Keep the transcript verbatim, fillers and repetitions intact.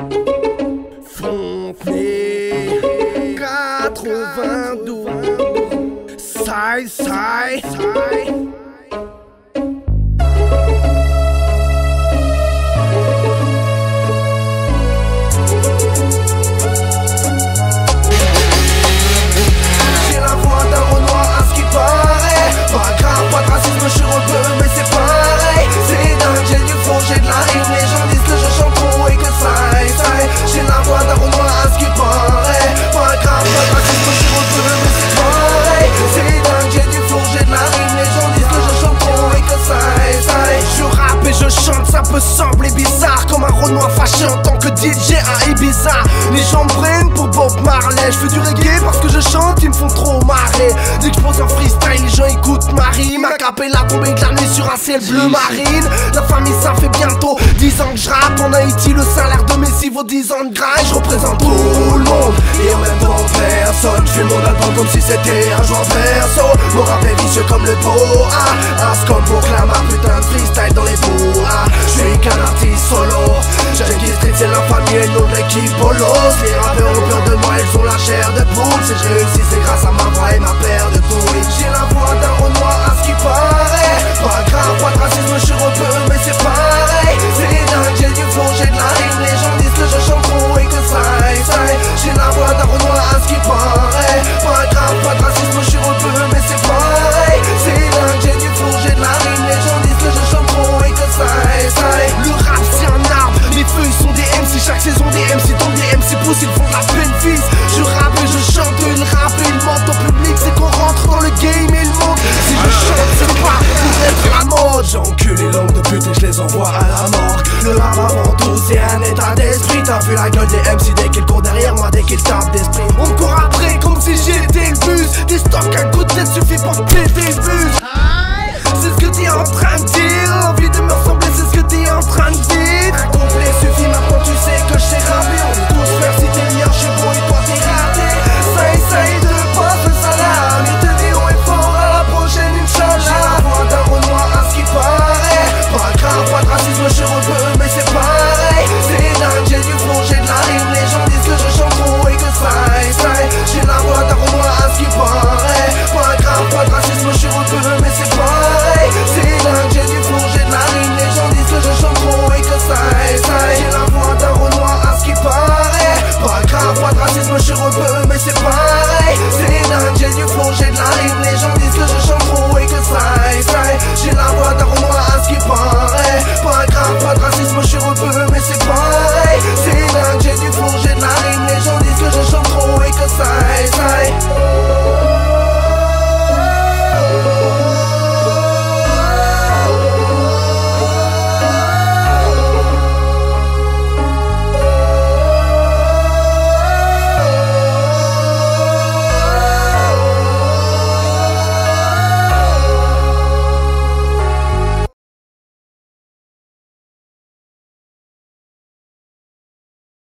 Fontenay quatre-vingt-douze Sai, sai, sai. Ça peut sembler bizarre, comme un Renoir fâché en tant que D J à Ibiza. Les gens me prennent pour Bob Marley. Je fais du reggae parce que je chante, ils me font trop marrer. Dès que je pose un freestyle, les gens écoutent ma rime. Ma capella tombée de la nuit sur un ciel bleu marine. La famille, ça fait bientôt dix ans que je rappe. En Haïti, le salaire de Messi vaut dix ans de grind. Je représente tout le monde et en même temps personne. Je fais mon album comme si c'était un joueur perso. Mon rap est vicieux comme le boa. Un scope pour clamer un putain de freestyle dans les bois. Je suis qu'un artiste solo. Jackie Street c'est la famille et le nom de l'équipe Bolos. Les rappeurs ont peur de moi, ils ont la chair de poule. Si je réussis c'est grâce à ma voix et ma paire de couilles. J'ai la voix d'un Renoir à ce qui paraît. Pas grave, pas de racisme, je suis rebeu mais c'est pareil. C'est dingue, j'ai du flow, j'ai de la rime. Les gens disent que je chante trop et que ça et ça. J'ai la voix d'un Renoir à ce qui paraît. Pas grave, pas de racisme, je suis rebeu mais c'est pareil. C'est dingue, j'ai du flow, j'ai de la rime. Les gens disent que je chante trop et que ça et ça. Le rap c'est un arbre, les feux ils sont des M C. Chaque saison des M C tombent, des M C poussent, ils font de la peine fils. Je rappe et je chante, ils rappent et ils mentent au public. C'est qu'on rentre dans le game et ils montent. Si je chante c'est pas pour être la mode. J'encule les langues de pute et je les envoie à la mort. Le rap avant tout c'est un état d'esprit. T'as vu la gueule des M C dès qu'ils courent derrière moi, dès qu'ils tapent d'esprit. On me court après comme si j'étais le bus. Des stocks un coup de tête suffit pour péter le bus. C'est ce que t'es en train de dire. L'envie de me ressembler c'est ce que t'es en train de dire. Un complet suffit